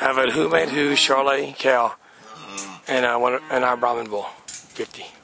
I vote who made who, Charlotte, Cal, and our Brahman bull, 50.